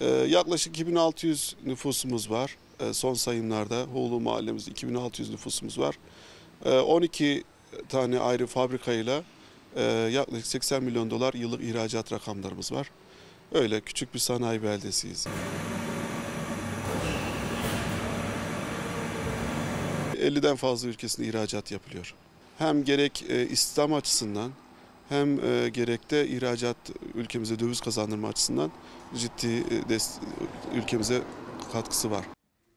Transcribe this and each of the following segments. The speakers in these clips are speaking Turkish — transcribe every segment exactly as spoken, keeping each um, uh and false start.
Ee, yaklaşık iki bin altı yüz nüfusumuz var. Ee, son sayımlarda Hoğlu mahallemizde iki bin altı yüz nüfusumuz var. Ee, on iki tane ayrı fabrikayla e, yaklaşık seksen milyon dolar yıllık ihracat rakamlarımız var. Öyle küçük bir sanayi beldesiyiz. elliden fazla ülkesinde ihracat yapılıyor. Hem gerek e, istihdam açısından hem e, gerek de ihracat ülkemize döviz kazandırma açısından ciddi e, dest- ülkemize katkısı var.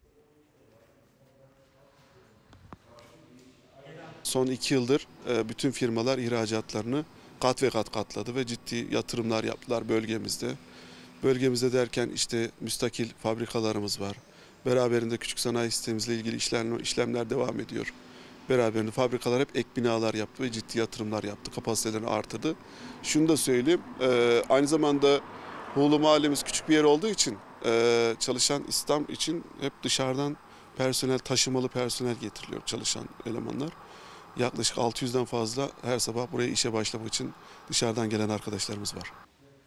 Son iki yıldır e, bütün firmalar ihracatlarını kat ve kat katladı ve ciddi yatırımlar yaptılar bölgemizde. Bölgemizde derken işte müstakil fabrikalarımız var. Beraberinde küçük sanayi sistemimizle ilgili işlem, işlemler devam ediyor. Beraberinde fabrikalar hep ek binalar yaptı ve ciddi yatırımlar yaptı. Kapasitelerini artırdı. Şunu da söyleyeyim, e, aynı zamanda Hoğlu mahallemiz küçük bir yer olduğu için e, çalışan istihdam için hep dışarıdan personel, taşımalı personel getiriliyor çalışan elemanlar. Yaklaşık altı yüzden fazla her sabah buraya işe başlamak için dışarıdan gelen arkadaşlarımız var.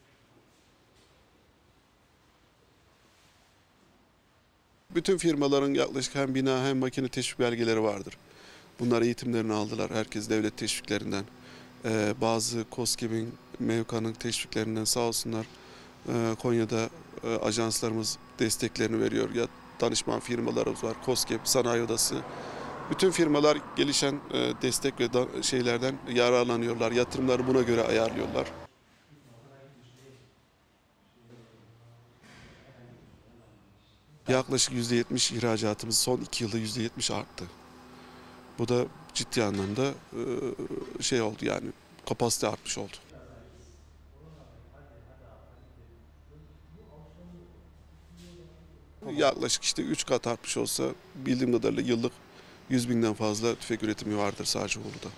Bütün firmaların yaklaşık hem bina hem makine teşvik belgeleri vardır. Bunlar eğitimlerini aldılar. Herkes devlet teşviklerinden. Ee, bazı KOSGEB'in, MEVKA'nın teşviklerinden sağ olsunlar. Ee, Konya'da e, ajanslarımız desteklerini veriyor. Ya danışman firmalarımız var. KOSGEB, Sanayi Odası. Bütün firmalar gelişen e, destek ve da, şeylerden yararlanıyorlar. Yatırımları buna göre ayarlıyorlar. Yaklaşık yüzde yetmiş ihracatımız son iki yılda yüzde yetmiş arttı. Bu da ciddi anlamda e, şey oldu yani kapasite artmış oldu. Yaklaşık işte üç kat artmış olsa bildiğim kadarıyla yıllık yüz binden fazla tüfek üretimi vardır sadece Bolu'da.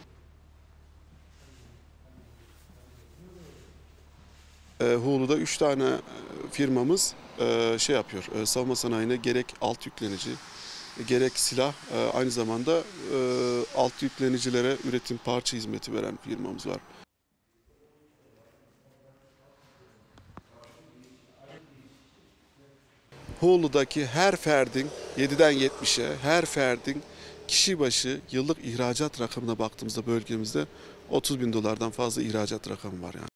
E, Hulu'da üç tane e, firmamız e, şey yapıyor. E, savunma sanayine gerek alt yüklenici, e, gerek silah, e, aynı zamanda e, alt yüklenicilere üretim parça hizmeti veren firmamız var. Hulu'daki her ferdin yediden yetmişe her ferdin kişi başı yıllık ihracat rakamına baktığımızda bölgemizde otuz bin dolardan fazla ihracat rakamı var yani.